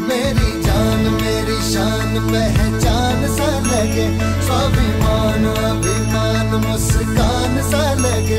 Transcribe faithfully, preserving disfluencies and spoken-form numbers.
मेरी जान मेरी शान पहचान सा लगे, स्वाभिमान अभिमान मुस्कान सा लगे।